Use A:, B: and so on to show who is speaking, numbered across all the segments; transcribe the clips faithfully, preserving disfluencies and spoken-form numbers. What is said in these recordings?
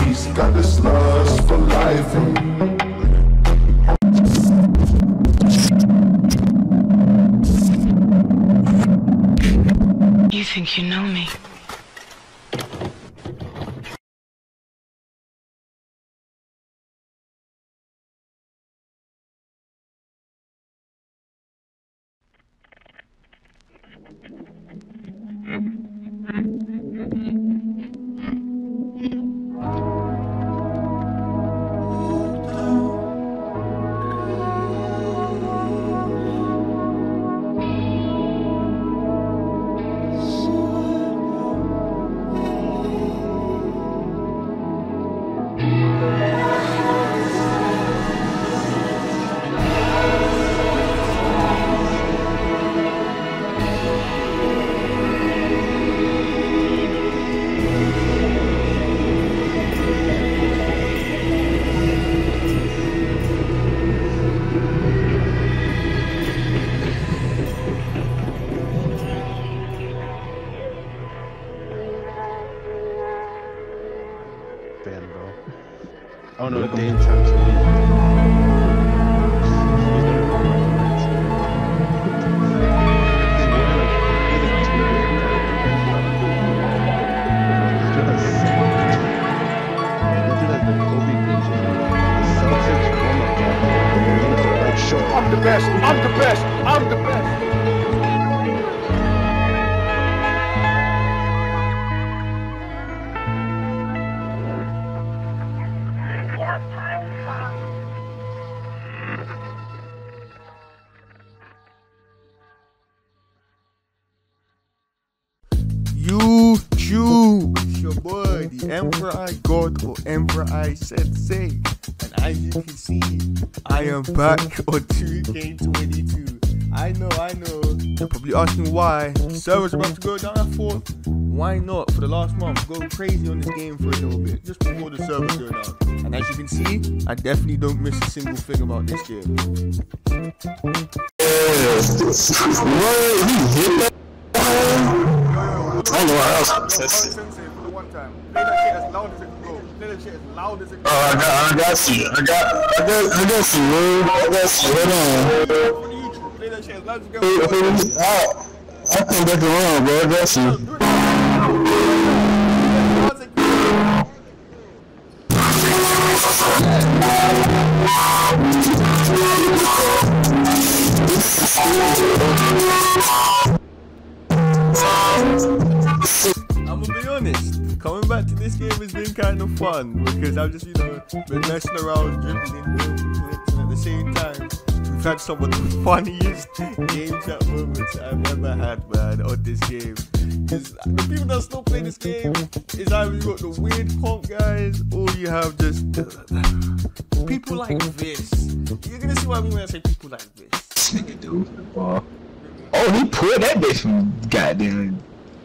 A: He's got the slugs for life.
B: You think you know me?
C: Oh no, Dane trying to leave.
D: I'm the best, I'm the best, I'm the best.
E: You Jew, it's your boy, the Emperor I God or Emperor I Sensei, and as you can see, I am back on two K twenty-two. I know, I know, you're probably asking why. Server's about to go down. I thought, why not? For the last month, go crazy on this game for a little bit, just before the servers go down. And as you can see, I definitely don't miss a single thing about this game.
F: What? He hit that? I don't know what else.
E: Sensei for the one time. Play that shit as loud as it can go. Play that shit as loud as it can go.
F: Oh, I got, I got you. I got, I got, I got you, man. I got you. Hold on.
E: Play that shit as loud as it can go.
F: I, I come back around, bro. I got you.
E: I'm gonna be honest, coming back to this game has been kind of fun because I've just, you know, been messing around, dribbling, clips, and at the same time, we've had some of the funniest game chat moments I've ever had, man, on this game. Because the people that still play this game is either you got the weird punk guys or you have just uh, people like this. You're gonna see what I mean when I say people like this.
F: Nigga, dude. Uh, oh, he pulled that bitch from goddamn.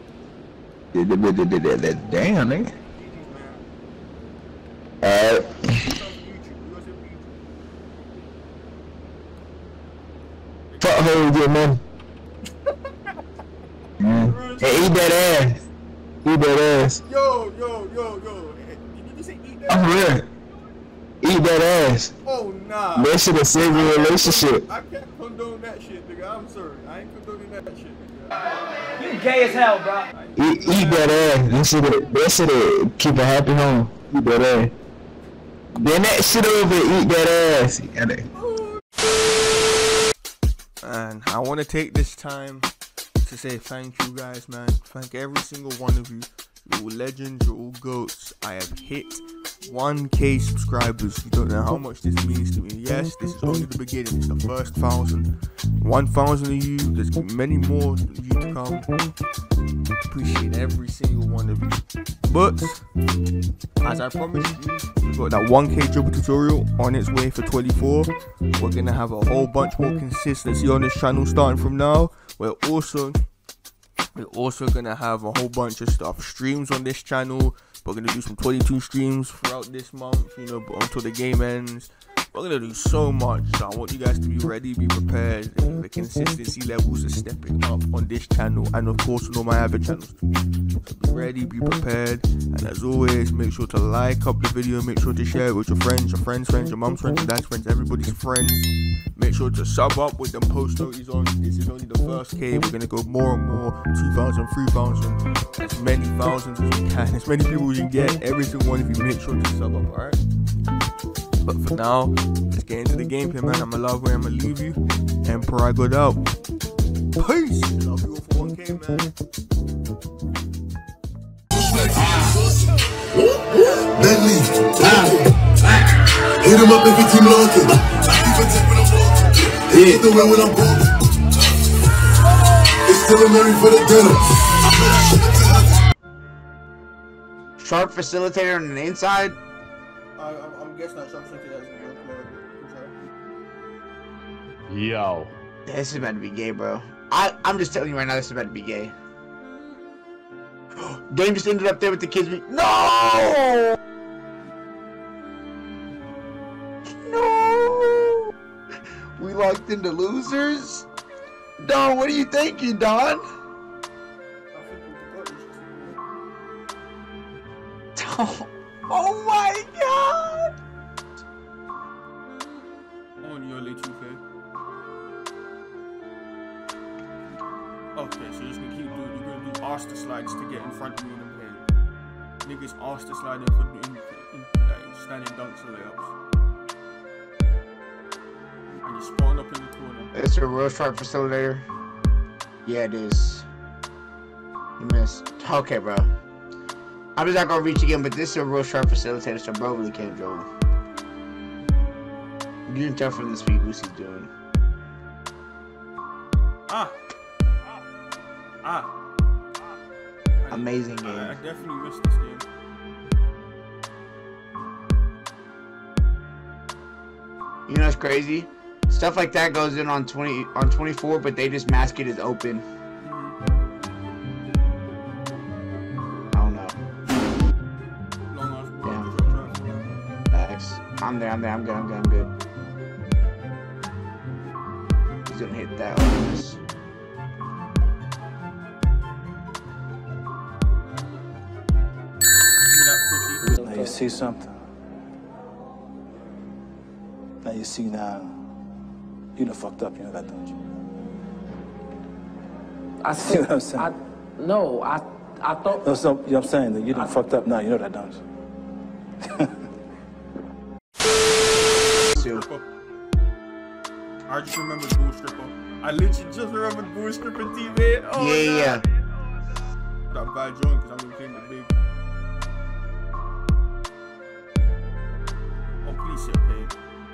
F: Damn, nigga. Alright. Fuck her with your money. Yeah. Hey, eat that ass. Eat that ass.
E: Yo, yo, yo, yo. Did you just say eat that
F: I'm
E: ass?
F: real. Eat that ass.
E: Oh, nah.
F: That shit will save your relationship.
E: I can't condone that shit, nigga. I'm sorry. I ain't condoning that shit, nigga.
G: You gay as hell, bro.
F: Eat, eat that ass. That shit, that shit keep a happy home. Eat that ass. Then that shit over, eat that ass.
E: And I want to take this time to say thank you guys, man. Thank every single one of you. You're all legends, you're all goats. I have hit one K subscribers. You don't know how much this means to me. Yes, this is only the beginning. It's the first thousand. One thousand of you. There's many more of you to come. Appreciate every single one of you. But as I promised you, we've got that one K dribble tutorial on its way for twenty-four. We're gonna have a whole bunch more consistency on this channel starting from now. We're also We're also gonna have a whole bunch of stuff, streams on this channel. We're gonna do some twenty-two streams throughout this month, you know, until the game ends. We're gonna do so much, so I want you guys to be ready, be prepared. The consistency levels are stepping up on this channel, and of course on all my other channels. So be ready, be prepared, and as always, make sure to like up the video, make sure to share it with your friends, your friends' friends, your mom's friends, your dad's friends, everybody's friends. Make sure to sub up with them post notices on. This is only the first K. We're gonna go more and more, two thousand, three thousand, as many thousands as we can, as many people as you can get. Every single one of you, make sure to sub up, alright? But for now, let's get into the gameplay, man. I'ma love where I'ma leave you. Emperor, I got out. Peace. Love you all for one K, man.
A: Bentley, hit him up if he keep looking. Hit the way when I'm broke. It's still a Mary for the dinner.
B: Sharp facilitator on the inside.
E: I, I'm, I'm guessing that sharp facilitator is gonna
C: Yo.
B: This is about to be gay, bro. I, I'm just telling you right now, this is about to be gay. Game just ended up there with the kids. Be no! No! We locked into losers? Don, what are you thinking, Don? Oh, oh my god!
E: on your late two K. Okay, so you're just gonna keep doing, you're gonna do Asta slides to get in front of me in the game. Niggas Asta sliding for in, in, in like, standing dunks and layups. And you spawn up in the corner.
B: It's a real sharp facilitator. Yeah, it is. You missed. Okay, bro. I'm just not gonna reach again, but this is a real sharp facilitator, so bro really can't dribble. You can tell from the speed boost he's doing.
E: Ah! Ah!
B: Amazing game.
E: I, I definitely missed this game.
B: You know what's crazy? Stuff like that goes in on twenty on twenty-four, but they just mask it as open. I don't know. Damn. Facts. I'm there, I'm there, I'm good, I'm good, I'm good. He's gonna hit that on this.
H: Now you see something. Now you see now. You done fucked up, you know that, don't you?
I: I
H: see what I'm saying?
I: I, no, I I thought.
H: No, so, you know what I'm saying? That you done I, fucked up now, you know that, don't you?
E: I just remember Bull Stripper. I literally just remembered Bull Stripper T V. Oh,
B: yeah,
E: God.
B: yeah.
E: But I'm bad joint because I'm gonna claim the big. Oh, please sit paid.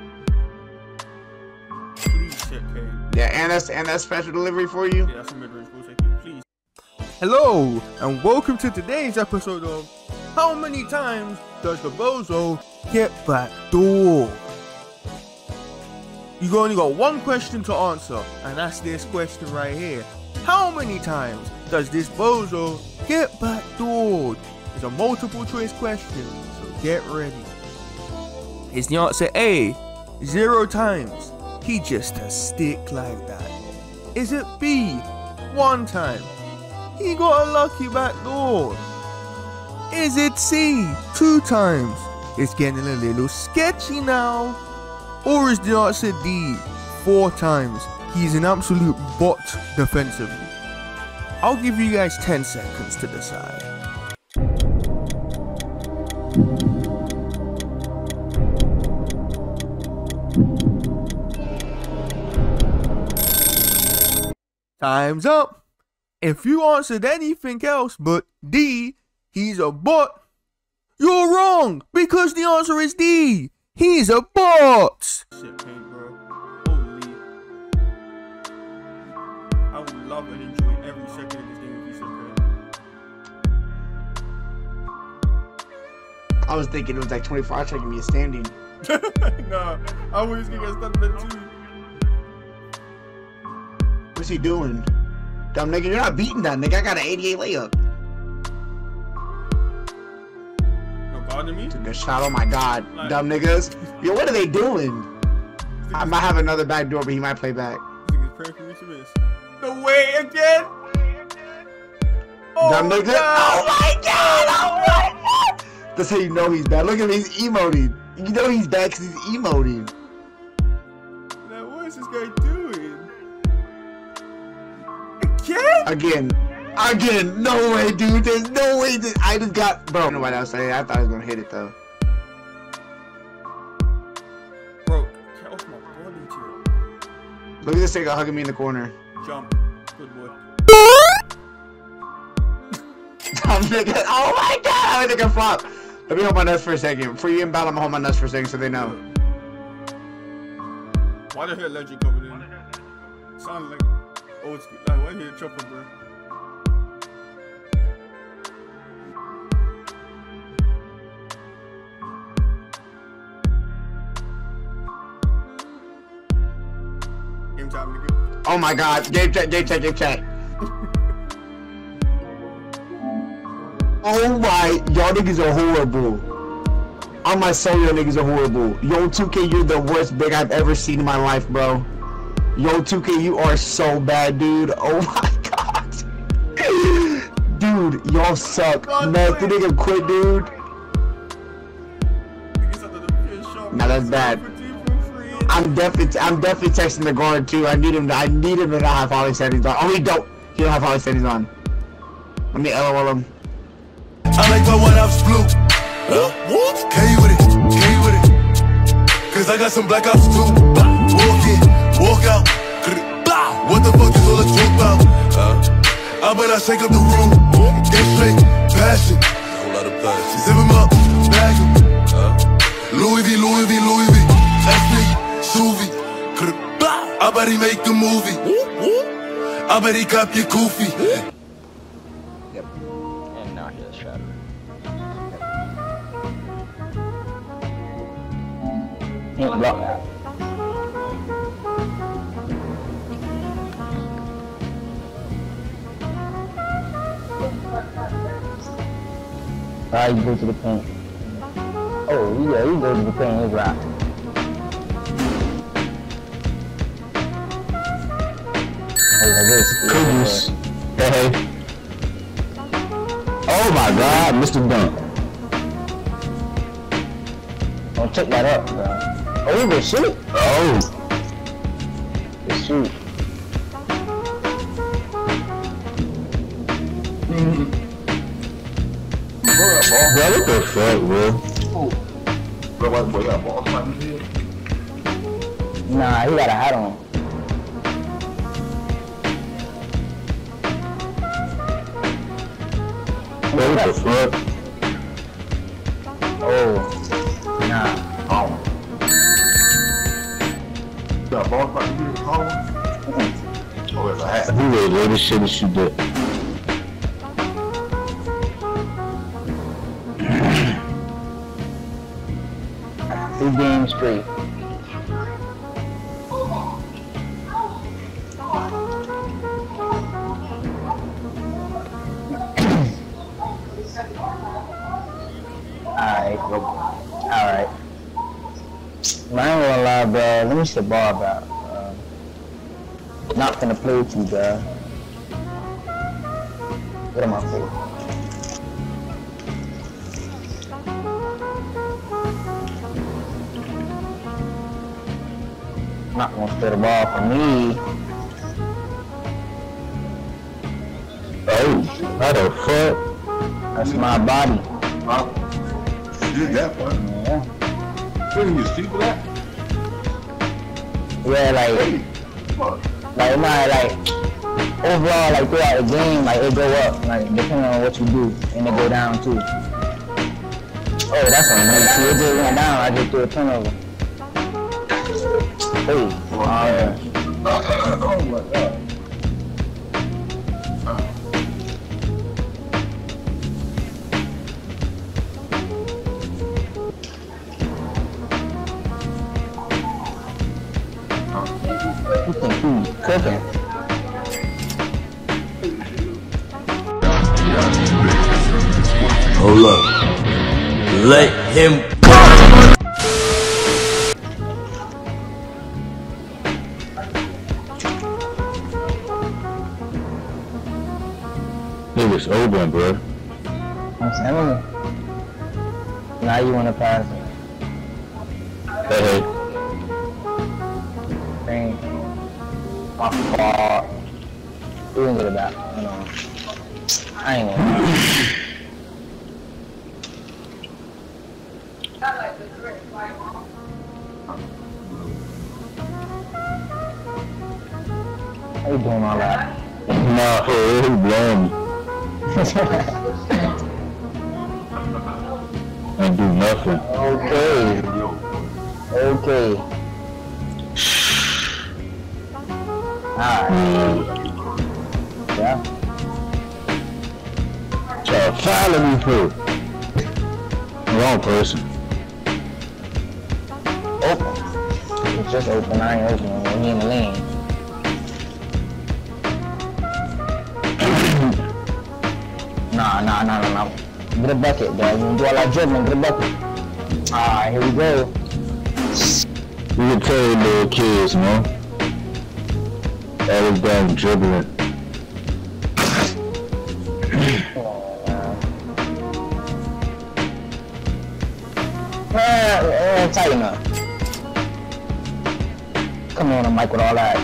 E: Please sit paid.
B: Yeah, and that's and that's special delivery for you.
E: Yeah, that's a mid-range bull take it, please. Hello, and welcome to today's episode of How Many Times Does the Bozo Get Backdoor? You only got one question to answer, and that's this question right here. How many times does this bozo get backdoored? It's a multiple choice question, so get ready. Is the answer A, zero times? He just a stick like that. Is it B, one time? He got a lucky backdoor. Is it C, two times? It's getting a little sketchy now. Or is the answer D, four times? He's an absolute bot defensively. I'll give you guys ten seconds to decide. Time's up. If you answered anything else but D, he's a bot, you're wrong, because the answer is D. He's a bot! Shit pain, bro. Holy. I would love and enjoy every second of this game if you said pain.
B: I was thinking it was like twenty-four hours trying to give me a standing.
E: Nah, I was gonna get stuck there too.
B: What's he doing? Dumb nigga, you're not beating that nigga. I got an eighty-eight layup.
E: No, God, Pardon me?
B: Took a shot. Oh my god. Like, dumb niggas. Yo, what are they doing? I might have another back door, but he might play back.
E: Niggas praying for me to miss. The way again. Oh
B: dumb niggas. Oh my god. Oh my god. That's how you know he's bad. Look at him. He's emoting. You know he's bad because he's emoting.
E: Now, what is this guy doing? Again?
B: Again. Again. No way, dude. There's no way that I just got. Bro, I don't know what I was saying. I thought I was going to hit it, though.
E: Bro, get off my body, chill.
B: Look at this nigga hugging me in the corner.
E: Jump. Good boy.
B: Dumb nigga. Oh my god. I think I flop. Let me hold my nuts for a second. Before you inbound, I'm gonna hold my nuts for a second so they know.
E: Why the hell legend coming in? Sound like old school. Like, why here chopper, bro? Game time, nigga.
B: Oh my god. Game check, game check, game check. Oh my, y'all niggas are horrible. On my soul, y'all niggas are horrible. Yo, two K, you're the worst big I've ever seen in my life, bro. Yo, two K, you are so bad, dude. Oh my god. Dude, y'all suck. Man, the nigga quit, dude. Nah, that's bad. I'm definitely, I'm definitely texting the guard too. I need him to, I need him to not have Holly settings on. Oh, he don't. He don't have Holly settings on. Let me L O L him.
A: I like my one ops blue. Huh? K with it, K with it. Cause I got some black ops too. Walk in, walk out. What the fuck is all the joke about? Uh, I better shake up the room. Get straight, passion. A whole lot of passion. Zip him up, bag him. Uh, Louis V, Louis V, Louis V. S P, Suvi. I bet he make a movie. I bet he cop your koofy.
F: Can't block that. Alright, you go to the paint. Oh, yeah, you go to the paint, it's right. Oh, yeah, this. Goodness. Hey. Oh my god, Mister Dunk. Don't check that up, bro. Oh, you can shoot? Oh. Good shoot. Mm-hmm. Bro, what the fuck, bro? Bro, what boy got ball fighting here? Nah, he got a hat on. Bro, what the fuck? Oh. Nah. Oh. Got ball fighting here? Oh. Oh, it's a hat. He really let this shit and shoot that. Two games straight. Alright, alright. I ain't gonna lie, bro. Let me sit ball about. Uh, not gonna play with you, bro. What am I for? Not gonna spit a ball for me. Oh, how the fuck? That's my body. Huh? You did that one? Yeah. What, you see for that? Yeah, like, hey, like, nah, like, overall, like, throughout the game, like, it go up, like, depending on what you do, and it go down, too. Oh, that's on me. See, it just went down, I just threw a turnover. Hey, oh, yeah. Oh my god. You think he's cooking?
A: Hold up.
J: Let him
K: Niggas open, bro.
F: I'm telling you. Now you wanna pass it.
K: Hey, hey.
F: Dang. My fault. We can get it back. You know. I ain't gonna. How you doing all that?
K: Nah, for real, he blowing me. Ain't do nothing.
F: Okay. Okay. Alright. Yeah.
K: So follow me through. Wrong person.
F: Open. It's just open. I ain't opening when he in the lane. Nah, nah, nah, nah, nah. Get a bucket, bro. You can do all that dribbling, get a bucket. Alright, here we go.
K: You can tell you little kids, man. All this damn dribbling.
F: Come on, man. Man, man, tighten up. Come on, Mike, with all that.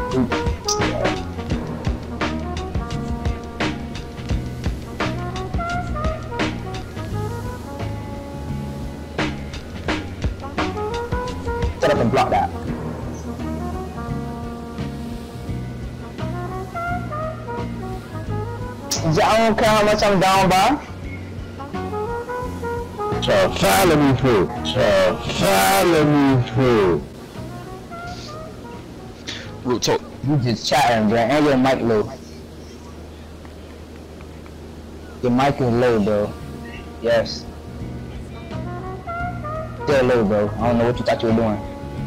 F: Set up and block that. I don't care how much I'm down by.
K: So follow me through. So follow me through.
F: Real talk. You just chatting, bro, and your mic low. Your mic is low, bro. Yes. Still low, bro. I don't know what you thought you were doing.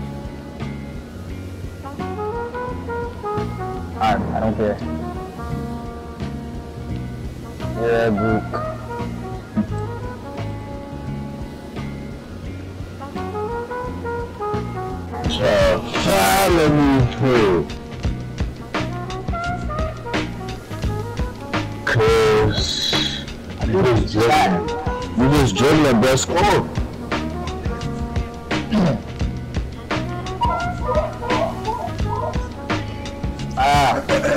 F: Alright, I don't care. Yeah, Brook.
K: So follow me through. Cause you just dribbling. You just dribbling best score.
F: Ah.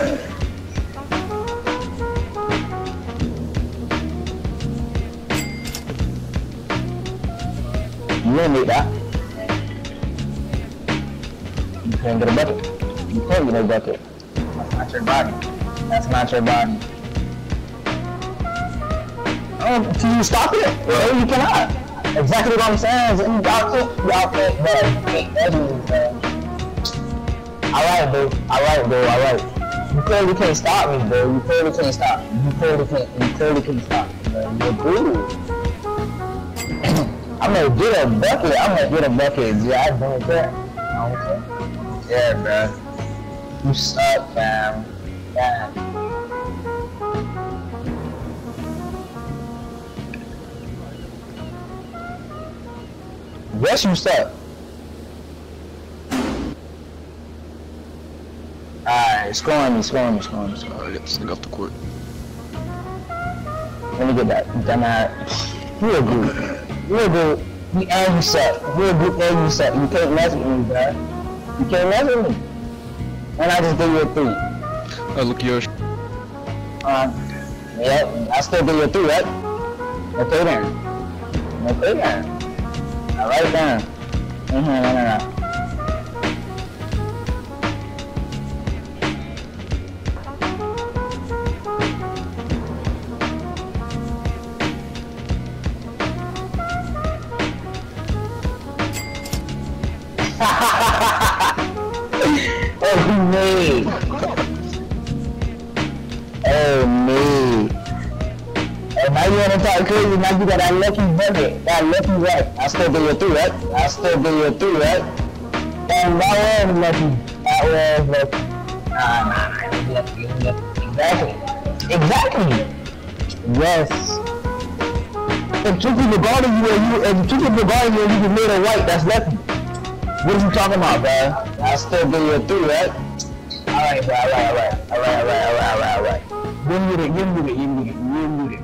F: You didn't make that. You can't get a bucket. You can't get a bucket. That's not your body. That's not your body. Oh, can you stop it? No, you cannot. Exactly what I'm saying. Y'all can't, y'all can't, bro. That's me, bro. Alright, bro. Alright, bro. Alright. You clearly can't stop me, bro. You clearly can't stop me. You clearly can't. You clearly can't stop me, bro. You're good. I'm gonna get a bucket. I'm gonna get a bucket. Yeah, I don't care. I don't care. Yeah, bro. You suck, fam. Yeah. Yes, you suck. Alright, score me, score me, score me, score me.
L: Alright, let's off the court.
F: Let me get that. Dumbass. You're a good. You're a good. You and you suck. You're a good and you suck. You can't mess with me, bro. You can't mess with me. And I just gave you a three.
L: Oh, look at yours.
F: Um, yep, I still gave you a three, right? Okay then. Okay then. Alright then. Mm-hmm, no, no, no. Oh me! Oh me! And now you wanna talk crazy? Now you got that lucky bucket, that lucky right? I still do your three, right? I still do your three, right? And that was lucky. That was lucky. Nah, nah, nah. It was lucky. It was lucky. Exactly. Exactly. Yes. if two people guarding you and you, if two people guarding you and you can made a white, that's lefty. What are you talking about, bro? I still give you a three, right? Alright, bro, alright, alright, alright, alright, alright, alright, alright. Give me the, give me the, give me the, give me the.